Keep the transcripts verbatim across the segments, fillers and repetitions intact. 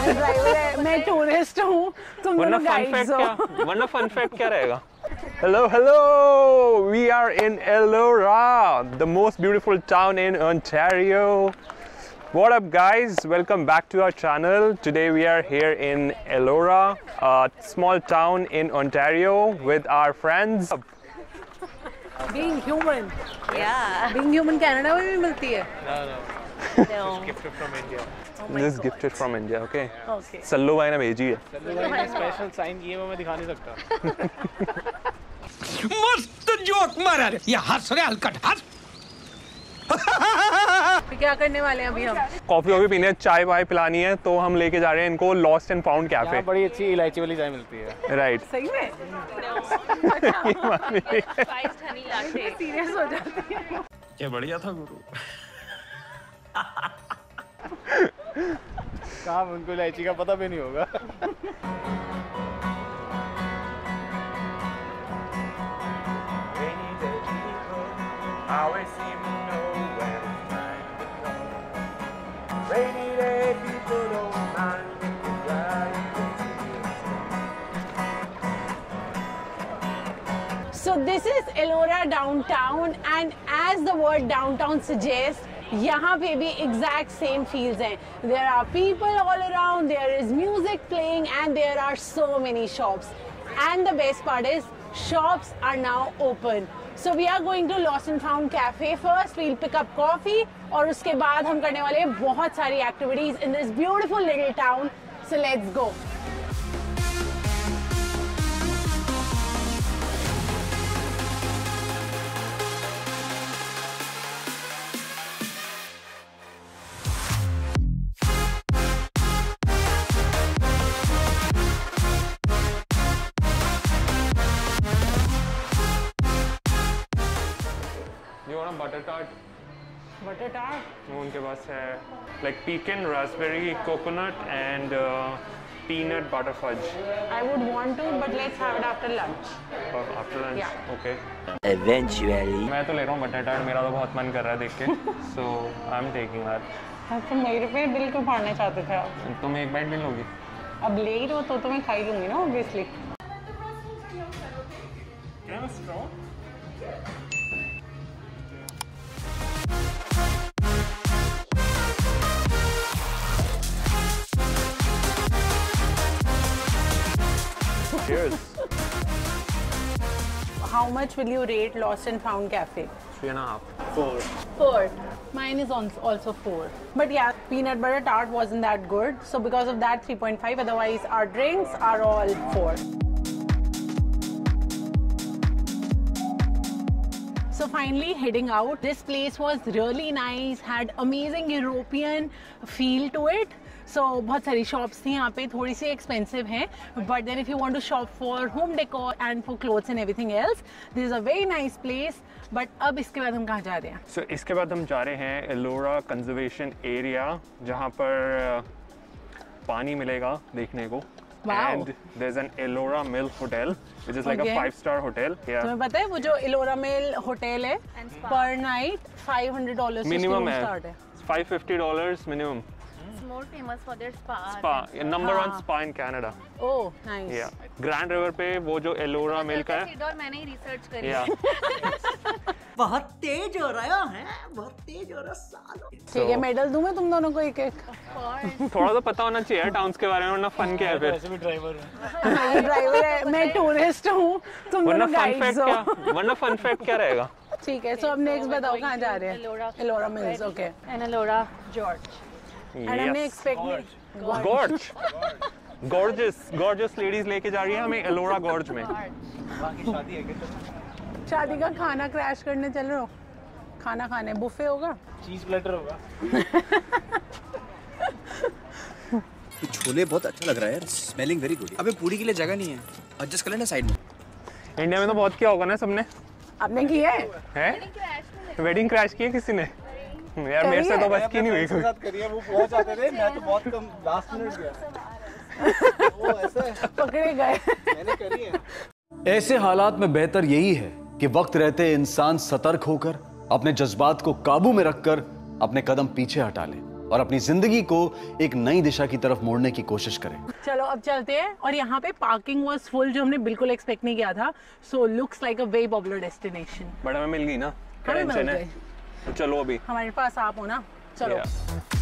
Driver है, मैं tourist हूँ, तुम दोनों गाइड्स हो। वरना फन फैक्ट क्या रहेगा? Hello, hello! We are in Elora, the most beautiful town in Ontario. What up, guys? Welcome back to our channel. Today we are here in Elora, a small town in Ontario with our friends. Being human. Yeah. Being human Canada में भी मिलती है? No, no. No. Gifted from India. Oh This is gifted from India, okay? Okay. Sallu भाई ने भेजी है। सल्लू भाई ने स्पेशल साइन किए, वो मैं दिखा नहीं सकता। मस्त जोक मारा रे, ये हंस रहे हलकट हंस। क्या करने वाले हैं अभी हम? कॉफी वॉफी पीने, चाय वाय पिलानी है, तो हम लेके जा रहे हैं इनको लॉस्ट एंड फाउंड कैफे। यहाँ बड़ी अच्छी इलायची वाली चाय मिलती है। राइट। सही में? सीरियस हो जाती है। क्या बढ़िया था गुरु। कहाँ उनको इलायची का पता भी नहीं होगा। So this is Elora downtown, and as the word downtown suggests, यहाँ पे भी exact same feels हैं. There are people all around, there is music playing, and there are so many shops. And the best part is, shops are now open. So we are going to Lost and Found Cafe first. We'll pick up coffee, और उसके बाद हम करने वाले हैं बहुत सारी activities in this beautiful little town. So let's go. Butter tart butter tart वो उनके पास है, like pecan raspberry coconut and peanut butter fudge. I would want to, but let's have it after lunch. After lunch, Yeah. Okay. Eventually. मैं तो ले रहा हूँ butter tart, मेरा तो बहुत मन कर रहा है देख के, so I am taking that. तुम मेरे पे दिल क्यों फाड़ना चाहते थे आप? तुम एक बाइट नहीं लोगी? अब ले ही रहो तो तो मैं खा ही लूंगी ना, obviously. Cheers. How much will you rate Lost and Found Cafe? Three and a half. Four. Four. Mine is also four. But yeah, peanut butter tart wasn't that good. So because of that, three point five. Otherwise, our drinks are all four. So finally heading out. This place was really nice. Had amazing European feel to it. So बहुत सारी shops थी यहाँ पे, थोड़ी सी expensive हैं, but then if you want to shop for home decor and for clothes and everything else, this is a very nice place. But अब इसके बाद हम कहाँ जा रहे हैं? So इसके बाद हम जा रहे हैं एलोरा कंजर्वेशन एरिया, जहाँ पर पानी मिलेगा देखने को. Wow. And there's an Elora Mill Hotel, which is like Okay. a five-star hotel. Yeah. तुम्हें पता है वो जो Elora Mill होटल है, per night five hundred dollars से Minimum room है. start है. five hundred fifty dollars minimum. It's more famous for their spa. Spa, number one हाँ. spa in Canada. Oh, nice. Yeah. Grand River पे वो जो Elora Mill का है. और मैंने ही रिसर्च करी. Yeah. बहुत तेज हो रहा है, बहुत तेज हो रहा सालों। ठीक है, मेडल दूं मैं तुम दोनों को एक एक. थोड़ा तो पता होना चाहिए टाउन्स के बारे में, वरना फन क्या है फिर. वैसे भी ड्राइवर हूँ. हाँ, ये ड्राइवर है, मैं टूरिस्ट हूँ, तुम वरना दोनों फन फैक्ट गाइड्स हो. क्या वरना फन फैक्ट क्या रहेगा. ठीक है, सो अब नेक्स्ट बताओ कहाँ जा रहे हैं? Elora. Elora Mills, okay. And Elora George. And हमने Yes. expect Gorge. Gorgeous, gorgeous ladies लेके जा रही है हमें एलोरा गॉर्ज में. बाकी शादी है क्या? शादी का खाना क्रैश करने चल रहे हो? खाना खाने बुफे होगा? चीज प्लेटर होगा. ये छोले बहुत अच्छा लग रहा है यार, स्मेलिंग वेरी गुड। अबे पूरी के लिए जगह नहीं है, एडजस्ट कर लेना साइड में। इंडिया में तो बहुत किया होगा ना सबने. आपने किया है? हैं? वेडिंग क्रैश की है किसी ने? यार मेरे से तो बस की नहीं हुई कोई. साथ करिए, वो पहुंच जाते थे, मैं तो बहुत कम लास्ट मिनट गया. वो ऐसे पकड़े गए. मैंने करी है. ऐसे हालात में बेहतर यही है कि वक्त रहते इंसान सतर्क होकर अपने जज्बात को काबू में रखकर अपने कदम पीछे हटा ले और अपनी जिंदगी को एक नई दिशा की तरफ मोड़ने की कोशिश करें। चलो अब चलते हैं। और यहाँ पे पार्किंग वाज फुल, जो हमने बिल्कुल एक्सपेक्ट नहीं किया था। So looks like a very popular destination. But हमें मिल गई ना, क्या हमें मिल टेंशन है? गई। तो चलो अभी, हमारे पास आप हो ना, चलो। Yeah.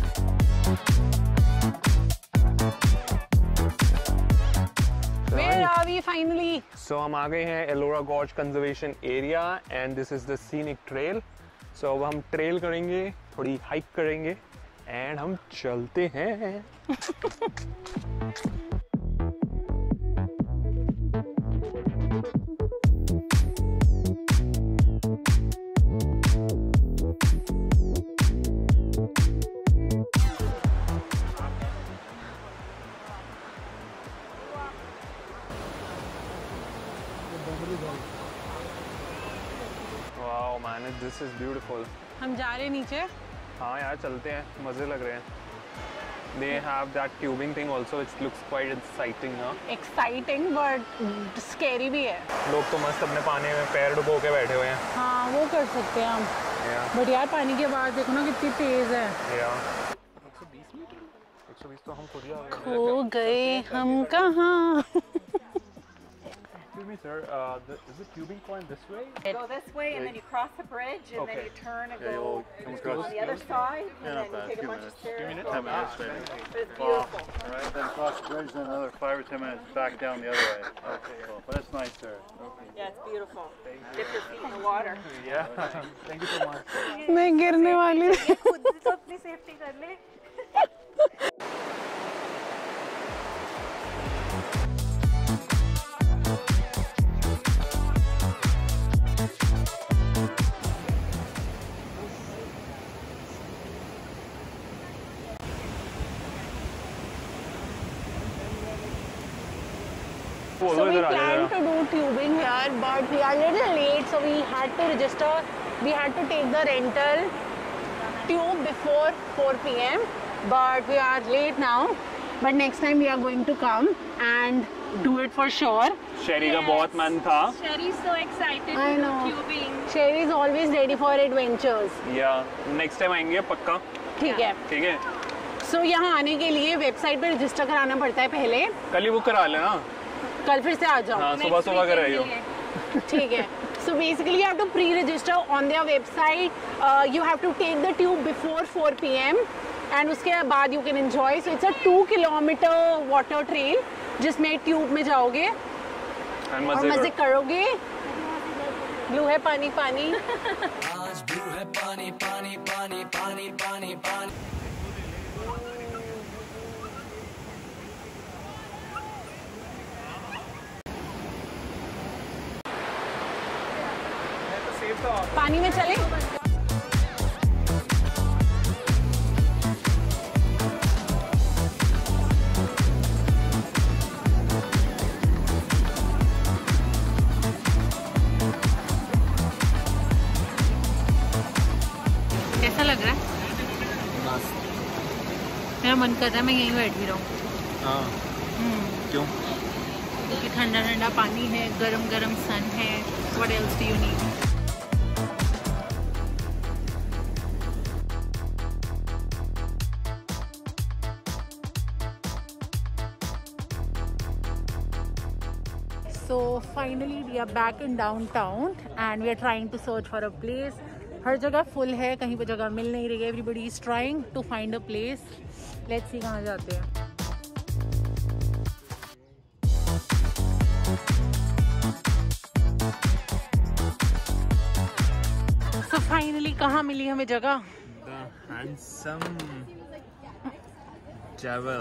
Where are we finally? So हम आ गए हैं Elora gorge conservation area and this is the scenic trail. So अब हम ट्रेल करेंगे, थोड़ी हाइक करेंगे एंड हम चलते हैं। Wow man, this is beautiful. हम जा रहे हैं नीचे। हाँ यार चलते हैं, मजे लग रहे हैं। They have that tubing thing also, which looks quite exciting ना। एक्साइटिंग बट स्कैरी भी है। लोग तो मस्त अपने पानी में पैर डुबो के बैठे हुए हैं। हाँ वो कर सकते हैं हम। Yeah. बट यार पानी की आवाज देखो ना कितनी तेज है। Yeah. एक सौ बीस मीटर? एक सौ बीस तो हम खुद ही आ गए। खो गए हम कहाँ? Excuse me sir, uh, the, is the tubing point this way? Go this way and then you cross the bridge and Okay. then you turn and Yeah, go you'll come across on the other side and Yeah, then you about take a two bunch of minutes. stairs. Two minutes? Ten minutes, maybe. But it's beautiful. All right, then cross the bridge, then another five or ten minutes back down the other way. Okay, cool. But it's nice there. Yeah, it's beautiful. Dip your feet in the water. Yeah. Thank you so much. मैं गिरने वाली हूँ। खुद तो अपनी safety कर ले। बोलो So we इधर आ planned जाओ। to do tubing here, but we are a little late, so we had to register. We had to take the rental tube before four p m But we are late now. But next time we are going to come and do it for sure. शेरी का बहुत मन था। Sherry's so excited I to know. do tubing. Sherry is always ready for adventures. या next time आएंगे पक्का। ठीक है। ठीक है। So यहाँ आने के लिए वेबसाइट पे रजिस्टर कराना पड़ता है पहले। कल ही बुक करा लेना। कल फिर से आ जाओ। हाँ सुबह सुबह कर रही हो। ठीक है। So basically you have to pre-register on their website. Uh, you have to take the tube before four p m and उसके बाद you can enjoy. So it's a two kilometer water trail जिसमें tube में जाओगे And और मजे मजे करो। करोगे। ब्लू है पानी पानी। पानी में चले। कैसा लग रहा है? मेरा मन कर रहा है मैं यहीं बैठ भी रहूं। हाँ। क्यों? क्योंकि ठंडा ठंडा पानी है, गरम गरम सन है। What else do you need? So finally we are back in downtown and we are trying to search for a place. हर जगह फुल है, कहीं पे जगह मिल नहीं रही है। Everybody is trying to find a place. Let's see कहाँ जाते हैं। So finally कहाँ मिली हमें जगह? The handsome devil.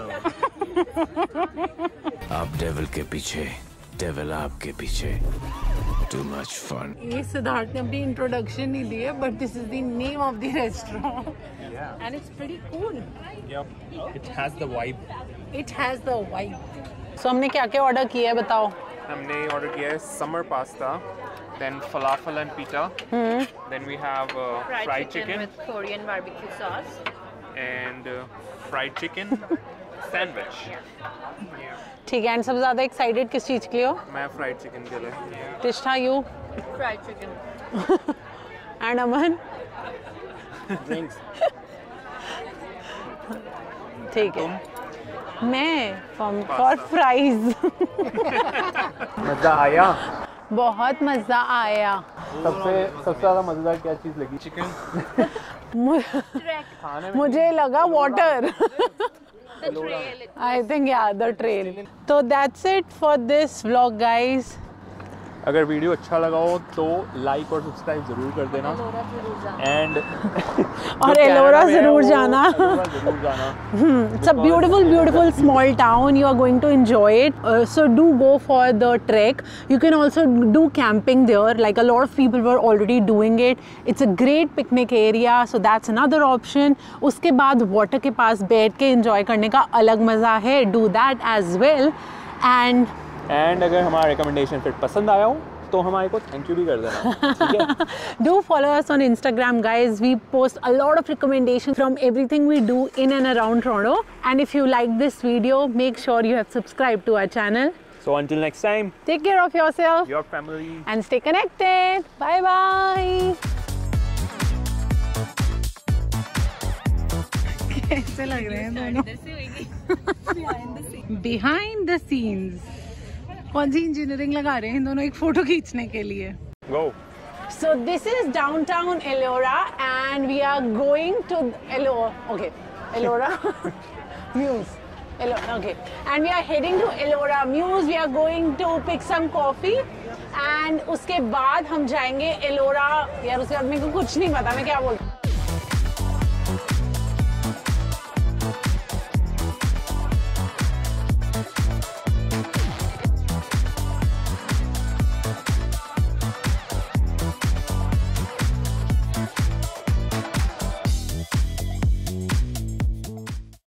आप डेविल के पीछे, डेविल आपके पीछे। Too much fun. ये सिद्धार्थ ने अपनी इंट्रोडक्शन नहीं दी है, but this is the name of the restaurant. Yeah. And it's pretty cool. Yep. It has the vibe. It has the vibe. So हमने क्या क्या ऑर्डर किया है बताओ? हमने ऑर्डर किया है summer pasta, then falafel and pita. Then we have uh, Fried, fried chicken, chicken, with Korean barbecue sauce. and uh, fried chicken sandwich. ठीक है। एंड सबसे ज्यादा एक्साइटेड किस चीज के लिए हो? मैं फ्राइड चिकन के लिए। Tishtha you Fried chicken. And Aman? Drinks. ठीक है, मैं फॉर फ्राइज। मजा आया? बहुत मजा आया। सबसे सबसे ज्यादा मजेदार क्या चीज लगी? चिकन। मुझे लगा water. The trail. I think yeah, the trail. So that's it for this vlog, guys. अगर वीडियो अच्छा लगा हो तो लाइक और सब्सक्राइब जरूर कर देना एंड और एलोरा जरूर जाना। जरूर जाना। It's a beautiful, beautiful small town. You are going to enjoy it. Uh, so do go for the trek. You can also do camping there. Like a lot of people were already doing it. It's a great picnic area. So that's another option. उसके बाद water के पास बैठ के enjoy करने का अलग मजा है. Do that as well. And and अगर हमारा रिकमेंडेशन फिर पसंद आया हो तो हमारे को थैंक यू भी कर देना, ठीक है? Do follow us on Instagram, guys. We post a lot of recommendations from everything we do in and around Toronto. And if you like this video, make sure you have subscribed to our channel. So until next time, Take care of yourself your family. and stay connected. Bye bye. कैसे लग रहे हैं दोनों? Behind the scenes. कौन सी engineering लगा रहे हैं दोनों एक फोटो खींचने के लिए? Go. So this is downtown Elora and we are going to Elora. Okay, Elora Muse. Elora. Okay, and we are heading to Elora Muse. We are going to pick some coffee and उसके बाद हम जाएंगे Elora. यार उसके बाद मेरे को कुछ नहीं पता मैं क्या बोलूं.